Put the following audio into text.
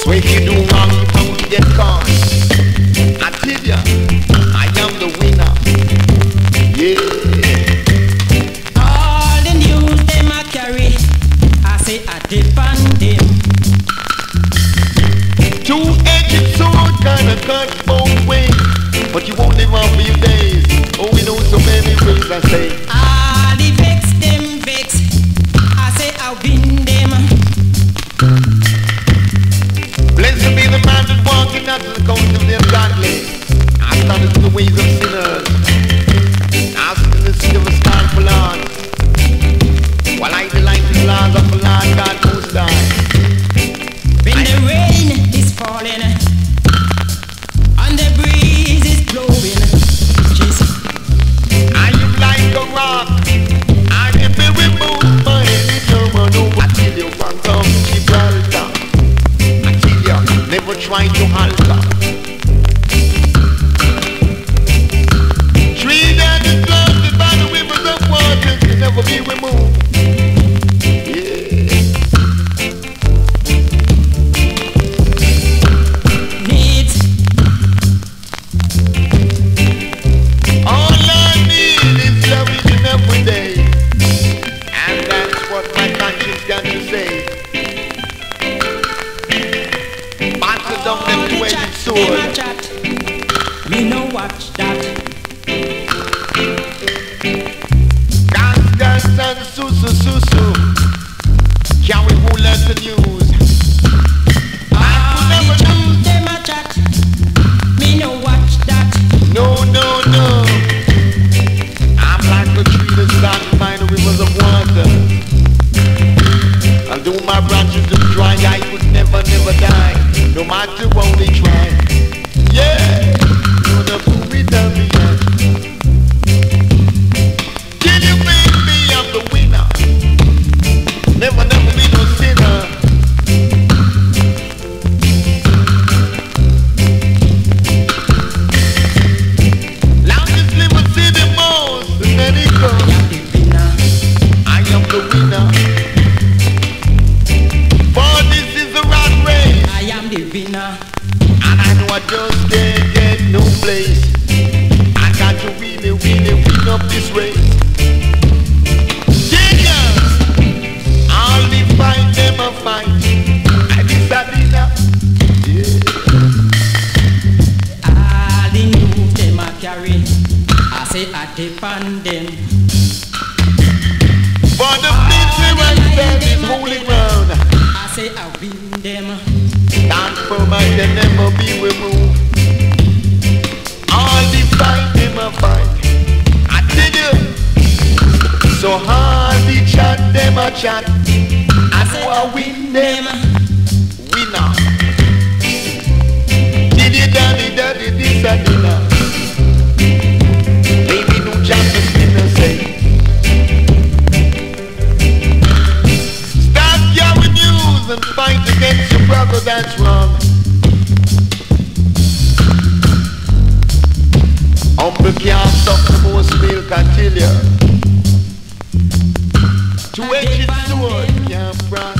When you do wrong, you get caught. I tell ya, I am the winner. Yeah. All the news them a carry, I say I depend them. Two-edged sword kinda cut both ways, but you won't live on for your days. Oh, we know so many ways, I say. All the vex them vex, I say I win them. Blessed be the man that walking out to the coast of the ungodly. I started in the ways of sinners. I sit in the seat of a scornful Lord, while I delight in the laws of the Lord God Most High. When the rain is falling and the breeze is blowing, Jesus, I am like a rock. I can be removed by any someone who I tell you from come Gibraltar. I tell you, never try to alter. Tree that is planted by the rivers of water can never be removed. Got to say, batter down them two-edged sword. Me no watch that. Gas and susu. Can we who learn the news? I could never lose. Them a chat. Me no watch that. No. I'm like a tree that's started by the rivers of water. Although my branches are dry, I could never die, no matter what they try. Yeah, you're the fool without me yet. Did you make me? I'm the winner. Never be no sinner. Loudest live and see the most, and then it goes. I am the winner. I am the winner, and I know I just can't get no place. I got to really win up this race. Genius! All the fight, them a fight. I miss a dinner. Yeah. all the news them a carry, I say I depend them. For the place where I stand is holy ground, I say I win them. stand firm and they never be removed. All the fight, them a fight. I tell you. So all the chat, them a chat. I say I win them. Winner. Diddy daddy, this and dinner. Baby, no chance to spin say. And fight against your brother that's wrong. Humble can't stop the most milk, I tell ya. Two-edged sword can't prance.